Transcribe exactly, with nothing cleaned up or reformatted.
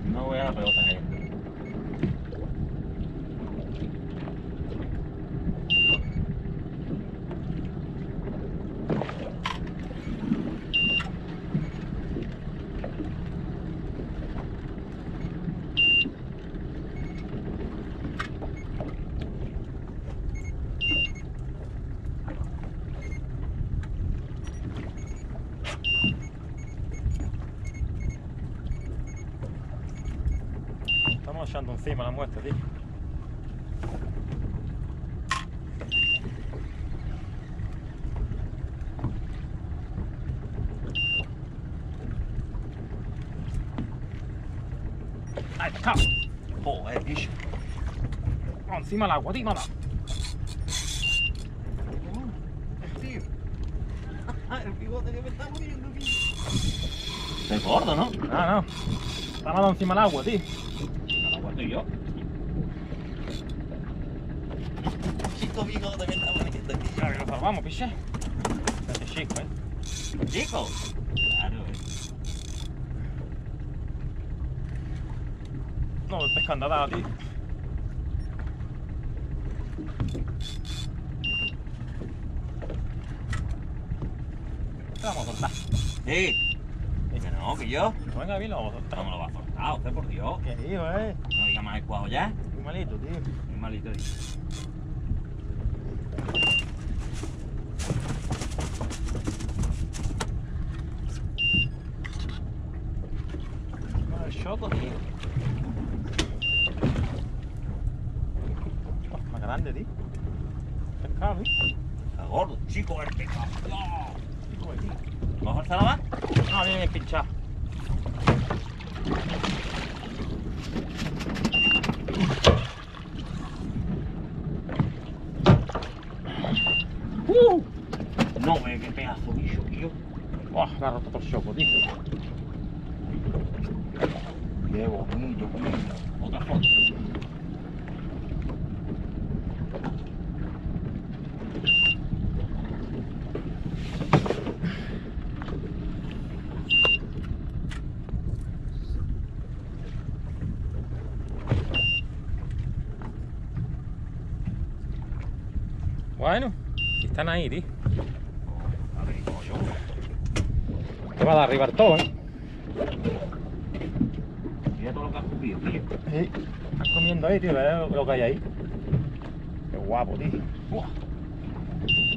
No voy a la pelota que hay. Estamos echando encima la muestra, tío. ¡Ahí está! Joder, bicho. Vamos encima del agua, tío, mala. Tío. El bigote que me está muriendo, tío. Es gordo, ¿no? No, no. Está malo encima del agua, tío. No lo aguanto yo. Chico bigote que está muriendo, tío. Claro que lo salvamos, piche. Este chico, eh. Chico. Claro, eh. No, el pescando dado, tío. Te vamos a soltar. Sí. Que no, que yo. Venga, bien, lo vamos a No soltar. me lo va a soltar, usted, por Dios. ¿Qué digo, eh? No diga más el cuajo ya. Muy malito, tío. Muy malito, tío. Con el choco, tío. Oh, más grande, tío. Pescado, tío. Está gordo, chico, el pecado. Chico, tío. ¿Mejor se la va? Ah, viene bien pinchado. Uh, no ve qué pedazo bicho, tío. Oh, me ha roto todo el choco, tío. Qué bonito, tío. Otra foto. Bueno, si están ahí, tío. A ver, coño. Te va a dar arriba el todo, eh. Mira todo lo que has comido, tío. Sí. Están comiendo ahí, tío. Ve lo, lo que hay ahí. Qué guapo, tío. Buah.